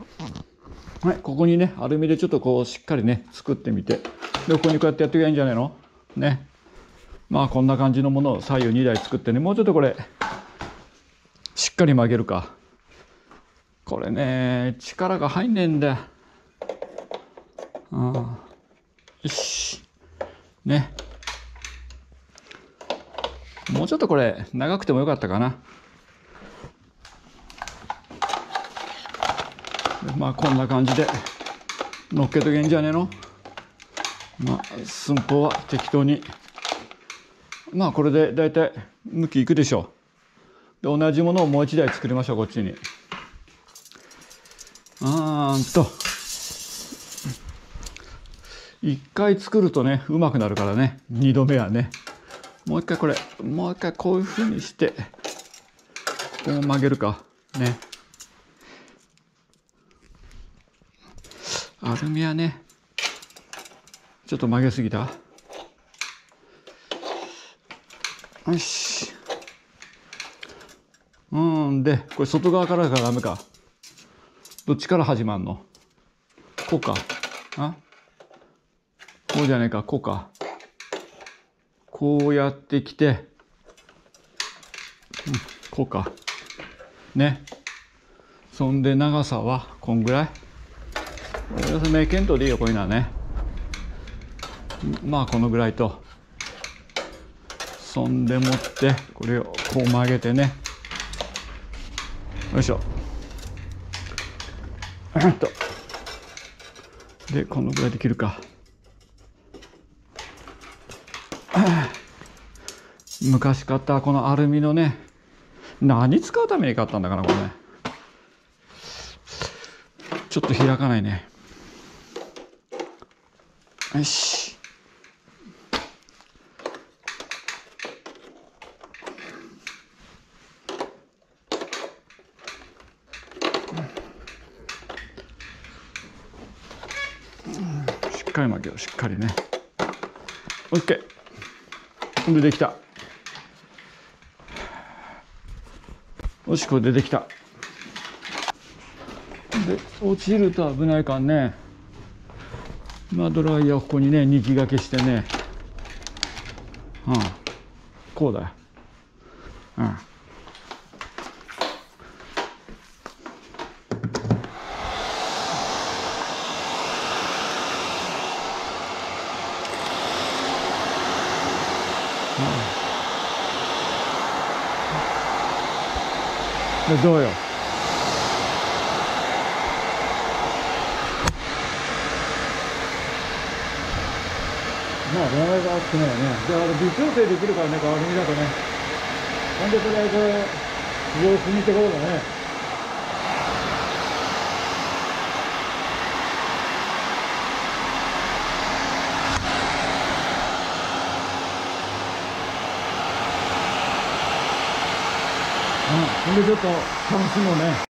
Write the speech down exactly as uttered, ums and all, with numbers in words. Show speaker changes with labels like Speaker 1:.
Speaker 1: はい、ここにね、アルミでちょっとこうしっかりね、作ってみて、で、ここにこうやってやっていけばいいんじゃないのね。まあこんな感じのものを左右にだい作ってね、もうちょっとこれ、しっかり曲げるか。これね、力が入んねえんだよ。うん。よし。ね。もうちょっとこれ、長くてもよかったかな。まあこんな感じで乗っけとけんじゃねえの。まあ寸法は適当に、まあこれでだいたい向きいくでしょう。で同じものをもう一台作りましょう。こっちにあーんと一回作るとねうまくなるからね。二度目はね、もう一回これもう一回こういうふうにしてこう曲げるかね。アルミはねちょっと曲げすぎた。よし。うんでこれ外側からがダメか。どっちから始まんの？こうか。あこうじゃねえか。こうか。こうやってきて、うん、こうかね。そんで長さはこんぐらい。名検討でいいよこういうのはね。まあこのぐらいと。そんでもってこれをこう曲げてね。よいしょ。とでこのぐらいできるか。昔買ったこのアルミのね、何使うために買ったんだかなこれね。ちょっと開かないね。よし。しっかり巻けよう。しっかりね。オッケー。でできた。よしこれでできた。で落ちると危ないからね。まあドライヤーをここにねにき掛けしてね、うん、こうだよ。うん。でどうよ。まあドライヤーが熱くないよね。だから微調整できるからね、アルミだとね。ほんでとりあえず様子見てころだね。うん、ほんでちょっと楽しもうね。